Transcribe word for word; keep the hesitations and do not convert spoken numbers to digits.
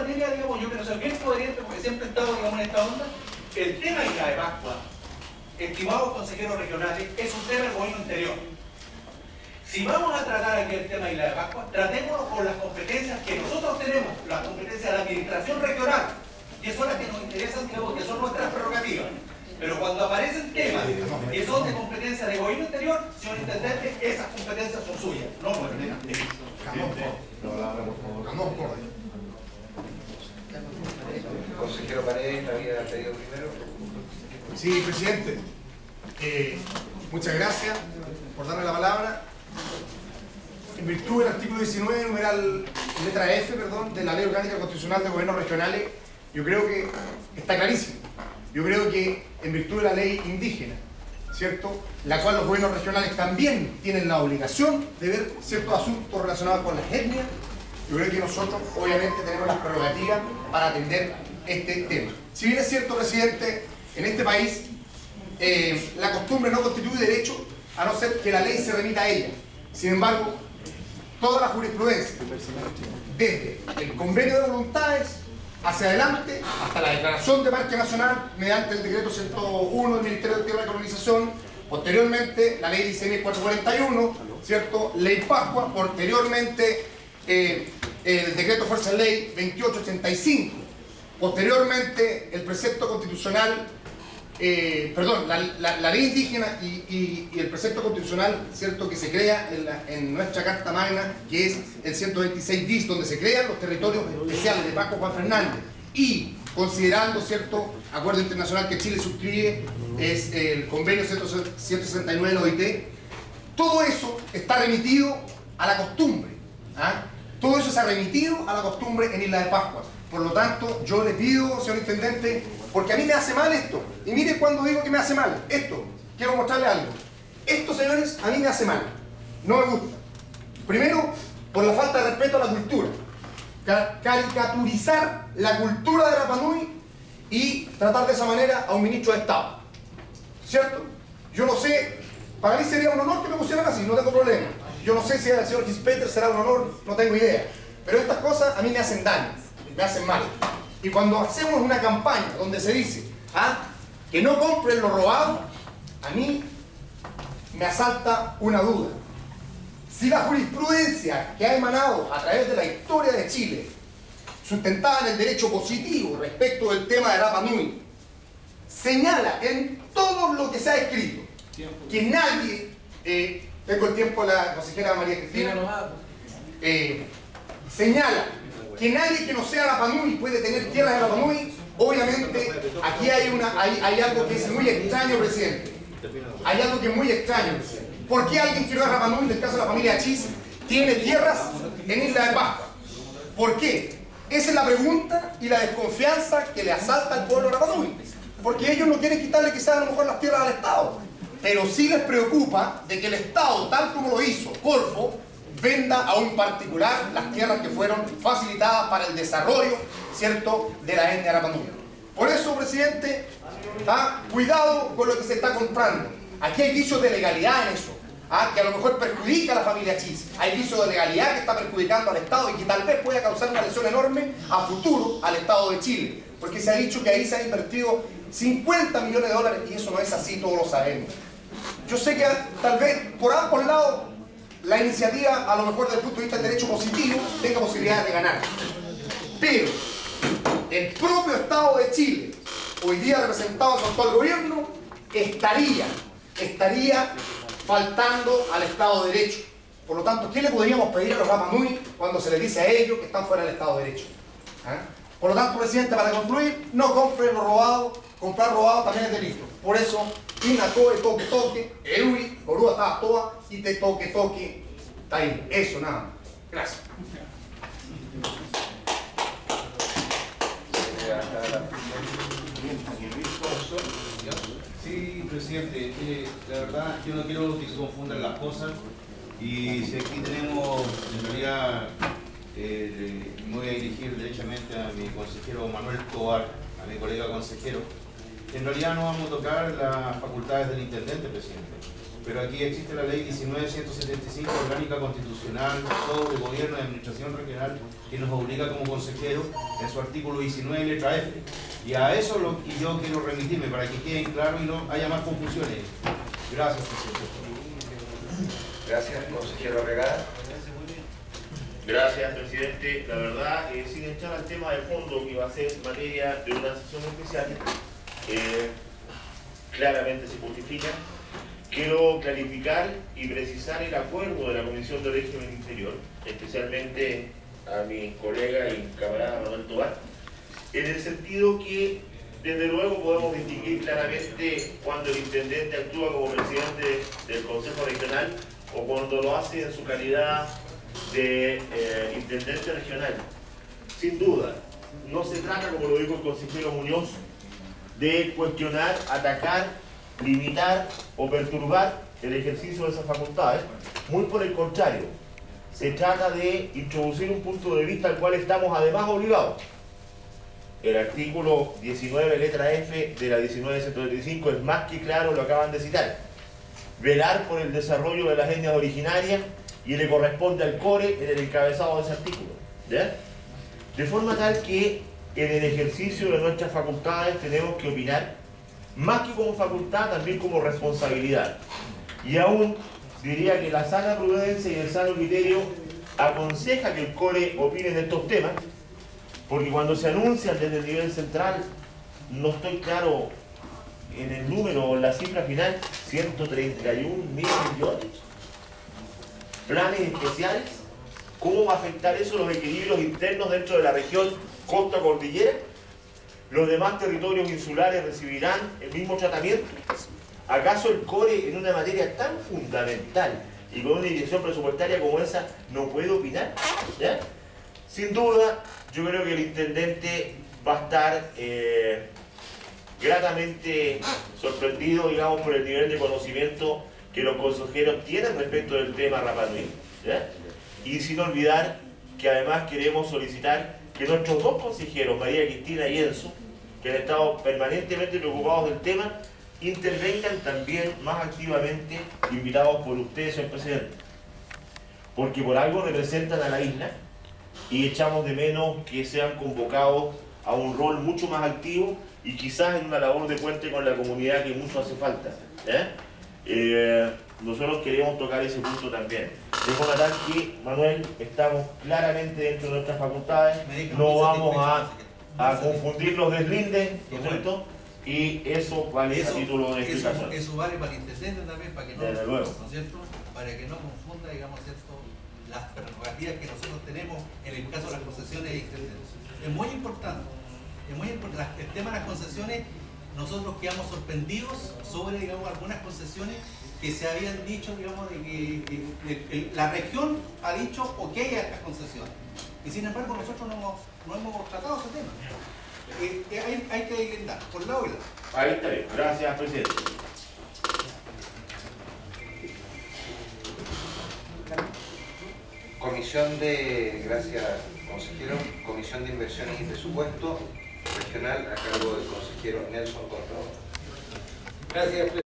materia, digamos, yo quiero ser bien coherente porque siempre he estado, digamos, en esta onda. El tema de Isla de Pascua, estimados consejeros regionales, es un tema del gobierno interior. Si vamos a tratar aquí el tema de Isla de Pascua, tratémoslo con las competencias que nosotros tenemos, las competencias de la administración regional, que son las que nos interesan, digamos, que son nuestras prerrogativas. Pero cuando aparecen temas que son de competencia de gobierno interior, señor intendente, esas competencias son suyas, no nuestras. Consejero Paredes, había pedido primero. Sí, presidente. Eh, muchas gracias por darme la palabra. En virtud del artículo diecinueve, numeral letra F, perdón, de la Ley Orgánica Constitucional de Gobiernos Regionales, yo creo que está clarísimo. Yo creo que en virtud de la ley indígena, ¿cierto?, la cual los gobiernos regionales también tienen la obligación de ver ciertos asuntos relacionados con las etnias, yo creo que nosotros obviamente tenemos las prerrogativas para atender este tema. Si bien es cierto, presidente, en este país eh, la costumbre no constituye derecho a no ser que la ley se remita a ella. Sin embargo, toda la jurisprudencia, desde el convenio de voluntades hacia adelante, hasta la declaración de parque nacional mediante el decreto ciento uno del Ministerio de Tierra y Colonización, posteriormente la ley dieciséis mil cuatrocientos cuarenta y uno, ¿cierto?, ley Pascua, posteriormente eh, el decreto fuerza de ley veintiocho ochenta y cinco, posteriormente el precepto constitucional, eh, perdón, la, la, la ley indígena y, y, y el precepto constitucional, ¿cierto?, que se crea en, la, en nuestra Carta Magna, que es el ciento veintiséis bis, donde se crean los territorios especiales de Pascua Juan Fernández, y considerando, ¿cierto?, acuerdo internacional que Chile suscribe, es el convenio ciento sesenta y nueve de la O I T. Todo eso está remitido a la costumbre, ¿ah? Todo eso se ha remitido a la costumbre en Isla de Pascua. Por lo tanto, yo le pido, señor intendente, porque a mí me hace mal esto, y mire cuando digo que me hace mal, esto, quiero mostrarle algo. Esto, señores, a mí me hace mal, no me gusta. Primero, por la falta de respeto a la cultura. Caricaturizar la cultura de Rapa Nui y tratar de esa manera a un ministro de Estado. ¿Cierto? Yo no sé, para mí sería un honor que me pusieran así, no tengo problema. Yo no sé si al señor Gispeter será un honor, no tengo idea. Pero estas cosas a mí me hacen daño, me hacen mal. Y cuando hacemos una campaña donde se dice, ¿ah?, que no compren lo robado, a mí me asalta una duda. Si la jurisprudencia que ha emanado a través de la historia de Chile, sustentada en el derecho positivo respecto del tema de Rapa Nui, señala en todo lo que se ha escrito que nadie, eh, tengo el tiempo de la consejera María Cristina, eh, señala que nadie que no sea Rapa Nui puede tener tierras de Rapa Nui. Obviamente aquí hay, una, hay, hay algo que es muy extraño, presidente. Hay algo que es muy extraño, presidente. ¿Por qué alguien que no es Rapa Nui, en el caso de la familia Chis, tiene tierras en Isla de Pascua? ¿Por qué? Esa es la pregunta y la desconfianza que le asalta al pueblo de Rapa Nui. Porque ellos no quieren quitarle quizás a lo mejor las tierras al Estado, pero sí les preocupa de que el Estado, tal como lo hizo Corfo, venda a un particular las tierras que fueron facilitadas para el desarrollo, ¿cierto?, de la etnia Rapa Nui. Por eso, presidente, ¿ah?, cuidado con lo que se está comprando. Aquí hay vicios de legalidad en eso, ¿ah?, que a lo mejor perjudica a la familia Chis. Hay vicios de legalidad que está perjudicando al Estado y que tal vez pueda causar una lesión enorme a futuro al Estado de Chile. Porque se ha dicho que ahí se han invertido cincuenta millones de dólares y eso no es así, todos lo sabemos. Yo sé que tal vez por ambos lados la iniciativa, a lo mejor desde el punto de vista del derecho positivo, tenga posibilidades de ganar. Pero el propio Estado de Chile, hoy día representado en su actual gobierno, estaría, estaría faltando al Estado de Derecho. Por lo tanto, ¿qué le podríamos pedir a los Rapa Nui cuando se les dice a ellos que están fuera del Estado de Derecho? ¿Ah? Por lo tanto, presidente, para concluir, no compren lo robado, comprar robado también es delito. Por eso, Ina Toe Toque Toque, Erui, Borúa Ta Toa, y te toque toque, está ahí. Eso, nada más. Gracias. Sí, presidente, eh, la verdad yo no quiero que se confundan las cosas y si aquí tenemos, en realidad, eh, me voy a dirigir derechamente a mi consejero Manuel Tovar, a mi colega consejero. En realidad no vamos a tocar las facultades del intendente, presidente. pero aquí existe la ley diecinueve ciento setenta y cinco, orgánica constitucional sobre gobierno y administración regional, que nos obliga como consejero en su artículo diecinueve, letra F. Y a eso lo, y yo quiero remitirme para que quede claro y no haya más confusiones. Gracias, presidente. Gracias, consejero Regada. Gracias, presidente. La verdad, eh, sin echar al tema de fondo, que va a ser materia de una sesión especial, eh, claramente se justifica. Quiero clarificar y precisar el acuerdo de la Comisión de Régimen Interior, especialmente a mi colega y camarada Manuel Tobar, en el sentido que, desde luego, podemos distinguir claramente cuando el intendente actúa como presidente del Consejo Regional o cuando lo hace en su calidad de eh, intendente regional. Sin duda, no se trata, como lo dijo el consejero Muñoz, de cuestionar, atacar, limitar o perturbar el ejercicio de esas facultades. Muy por el contrario, se trata de introducir un punto de vista al cual estamos además obligados. El artículo diecinueve, letra F de la diecinueve ciento setenta y cinco es más que claro, lo acaban de citar. Velar por el desarrollo de las etnias originarias, y le corresponde al core en el encabezado de ese artículo, ¿ya? De forma tal que en el ejercicio de nuestras facultades tenemos que opinar, más que como facultad, también como responsabilidad. Y aún diría que la sana prudencia y el sano criterio aconseja que el core opine en estos temas, porque cuando se anuncian desde el nivel central, no estoy claro en el número o en la cifra final, ciento treinta y un mil millones. Planes especiales, ¿cómo va a afectar eso los equilibrios internos dentro de la región costa-cordillera? ¿Los demás territorios insulares recibirán el mismo tratamiento? ¿Acaso el core en una materia tan fundamental y con una dirección presupuestaria como esa no puede opinar? ¿Ya? Sin duda, yo creo que el intendente va a estar eh, gratamente sorprendido, digamos, por el nivel de conocimiento que los consejeros tienen respecto del tema Rapa Nui, ¿ya? Y sin olvidar que además queremos solicitar que nuestros dos consejeros, María Cristina y Enzo, que han estado permanentemente preocupados del tema, intervengan también más activamente, invitados por usted, señor presidente. Porque por algo representan a la isla y echamos de menos que sean convocados a un rol mucho más activo y quizás en una labor de puente con la comunidad que mucho hace falta, ¿eh? Eh, nosotros queremos tocar ese punto también. De forma tal que, Manuel, estamos claramente dentro de nuestras facultades, no vamos a, a confundir los deslindes, ¿no es cierto? Y eso vale a título de explicación. Eso, eso vale para el intendente también, para que no, Desde luego. ¿no es cierto? Para que no confunda, digamos, ¿cierto?, las prerrogativas que nosotros tenemos en el caso de las concesiones de intendentes. Es muy importante, es muy importante. El tema de las concesiones, nosotros quedamos sorprendidos sobre, digamos, algunas concesiones que se habían dicho, digamos, de que, que, que, que la región ha dicho ok a estas concesiones. Y sin embargo nosotros no hemos, no hemos tratado ese tema. Eh, eh, hay, hay que deslindar, por lado y lado. Ahí está bien. Gracias, presidente. Comisión de, gracias consejero, Comisión de Inversiones y Presupuesto Regional a cargo del consejero Nelson Contador. Gracias,